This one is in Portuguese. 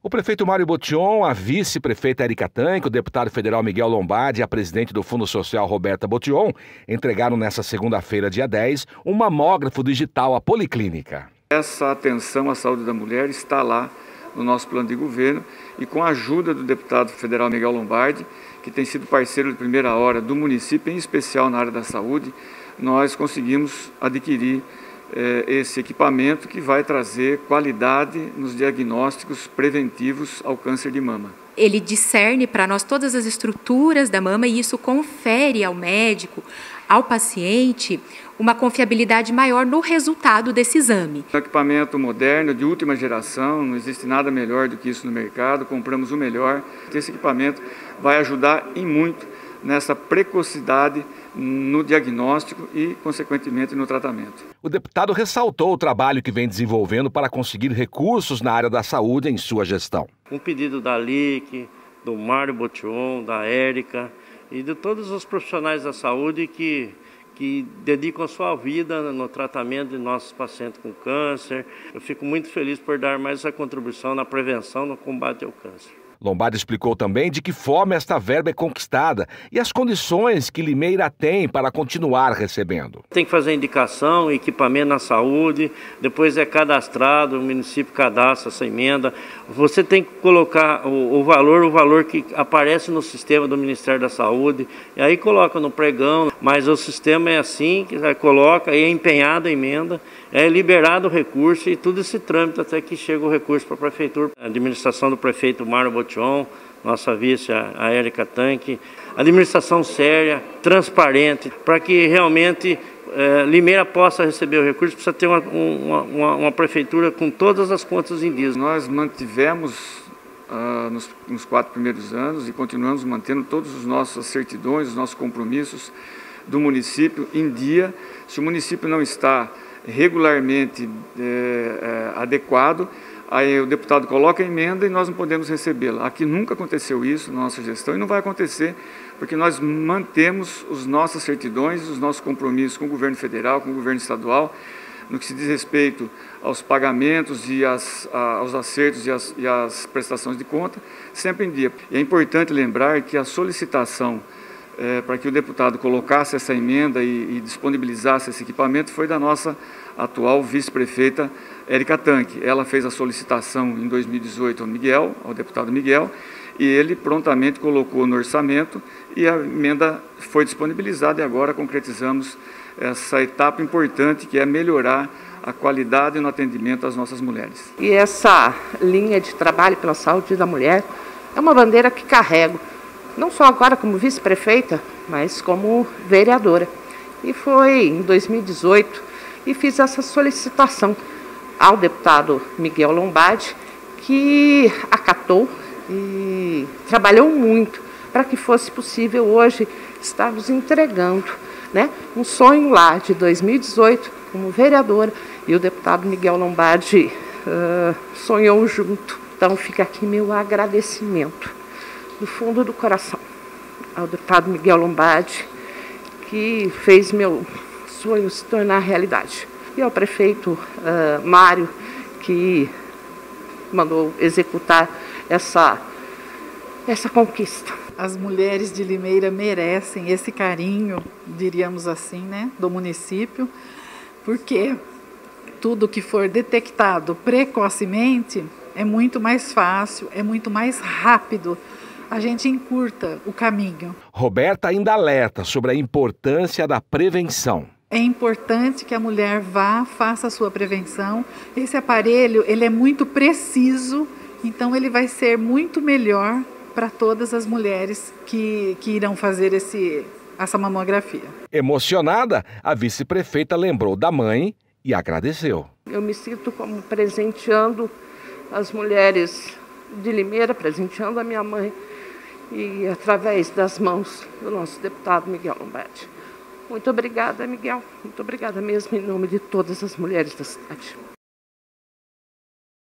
O prefeito Mário Botion, a vice-prefeita Érica Tanque, o deputado federal Miguel Lombardi e a presidente do Fundo Social Roberta Botion entregaram nesta segunda-feira, dia 10, um mamógrafo digital à Policlínica. Essa atenção à saúde da mulher está lá no nosso plano de governo e com a ajuda do deputado federal Miguel Lombardi, que tem sido parceiro de primeira hora do município, em especial na área da saúde, nós conseguimos adquirir esse equipamento que vai trazer qualidade nos diagnósticos preventivos ao câncer de mama. Ele discerne para nós todas as estruturas da mama e isso confere ao médico, ao paciente, uma confiabilidade maior no resultado desse exame. Um equipamento moderno, de última geração, não existe nada melhor do que isso no mercado, compramos o melhor. Esse equipamento vai ajudar em muito nessa precocidade no diagnóstico e, consequentemente, no tratamento. O deputado ressaltou o trabalho que vem desenvolvendo para conseguir recursos na área da saúde em sua gestão. Um pedido da LIC, do Mário Botion, da Érica e de todos os profissionais da saúde que dedicam a sua vida no tratamento de nossos pacientes com câncer. Eu fico muito feliz por dar mais essa contribuição na prevenção, no combate ao câncer. Lombardi explicou também de que forma esta verba é conquistada e as condições que Limeira tem para continuar recebendo. Tem que fazer indicação, equipamento na saúde, depois é cadastrado, o município cadastra essa emenda. Você tem que colocar o valor que aparece no sistema do Ministério da Saúde, e aí coloca no pregão, mas o sistema é assim, que coloca, aí é empenhada a emenda, é liberado o recurso e tudo esse trâmite até que chega o recurso para a prefeitura. A administração do prefeito Mário Botion, nossa vice, a Érica Tanque, administração séria, transparente, para que realmente Limeira possa receber o recurso, precisa ter uma prefeitura com todas as contas em dia. Nós mantivemos nos 4 primeiros anos e continuamos mantendo todas as nossas certidões, os nossos compromissos do município em dia. Se o município não está regularmente adequado, aí o deputado coloca a emenda e nós não podemos recebê-la. Aqui nunca aconteceu isso na nossa gestão e não vai acontecer, porque nós mantemos as nossas certidões, os nossos compromissos com o governo federal, com o governo estadual, no que se diz respeito aos pagamentos e aos acertos e às prestações de conta, sempre em dia. E é importante lembrar que a solicitação para que o deputado colocasse essa emenda e disponibilizasse esse equipamento foi da nossa atual vice-prefeita Érica Tanque. Ela fez a solicitação em 2018 ao deputado Miguel, e ele prontamente colocou no orçamento e a emenda foi disponibilizada e agora concretizamos essa etapa importante que é melhorar a qualidade no atendimento às nossas mulheres. E essa linha de trabalho pela saúde da mulher é uma bandeira que carrego, não só agora como vice-prefeita, mas como vereadora. E foi em 2018 e fiz essa solicitação ao deputado Miguel Lombardi, que acatou e trabalhou muito para que fosse possível hoje estarmos entregando, né, um sonho lá de 2018 como vereadora, e o deputado Miguel Lombardi sonhou junto. Então fica aqui meu agradecimento do fundo do coração ao deputado Miguel Lombardi, que fez meu sonho se tornar realidade, e ao prefeito Mário, que mandou executar essa conquista. As mulheres de Limeira merecem esse carinho, diríamos assim, né, do município, porque tudo que for detectado precocemente é muito mais fácil, é muito mais rápido. A gente encurta o caminho. Roberta ainda alerta sobre a importância da prevenção. É importante que a mulher vá, faça a sua prevenção. Esse aparelho, ele é muito preciso, então ele vai ser muito melhor para todas as mulheres que irão fazer essa mamografia. Emocionada, a vice-prefeita lembrou da mãe e agradeceu. Eu me sinto como presenteando as mulheres de Limeira, presenteando a minha mãe, e através das mãos do nosso deputado Miguel Lombardi. Muito obrigada, Miguel. Muito obrigada mesmo, em nome de todas as mulheres da cidade.